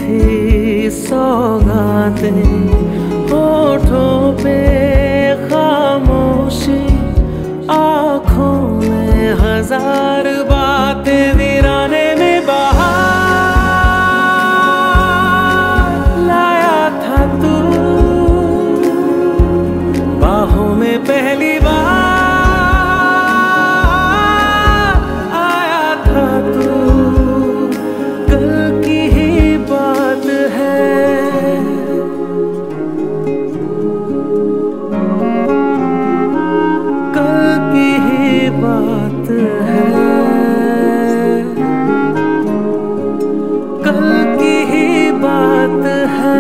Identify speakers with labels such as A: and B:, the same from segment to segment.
A: थी सौगातें, होठों पे खामोशी, आँखों में हजार बातें, वीराने में बहार लाया था तू, बाहों में पहली बार आया था तू। कल की ही बात है, कल की ही बात है, कल की ही बात है।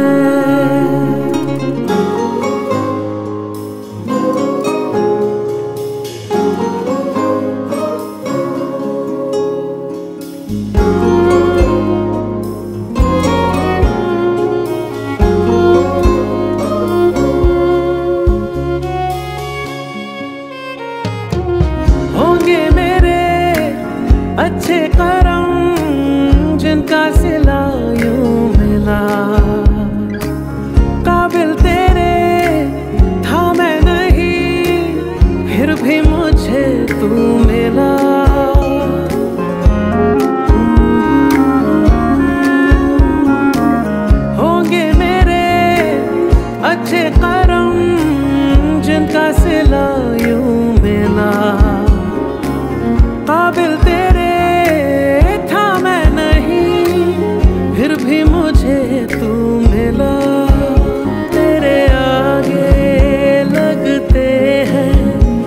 A: होंगे मेरे अच्छे करम जिनका सिला यूं मिला, काबिल तेरे था मैं नहीं, फिर भी मुझे तू मिला। होंगे मेरे अच्छे करम जिनका सिला यूं मिला, काबिल तेरे था मैं नहीं, फिर भी मुझे तू मिला। तेरे आगे लगते हैं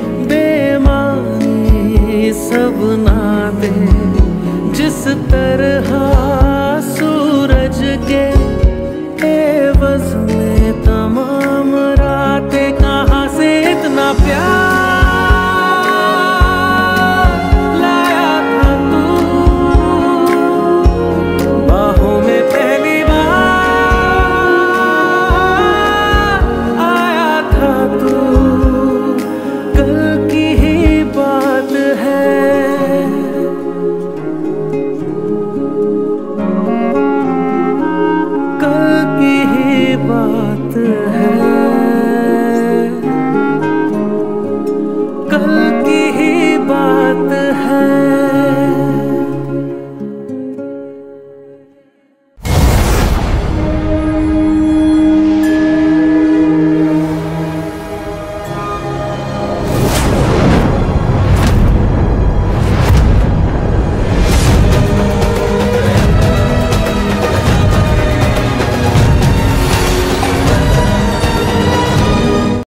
A: बेमानी सब नाते, जिस तरह सूरज के एवज में तमाम रातें, कहाँ से इतना प्यार बात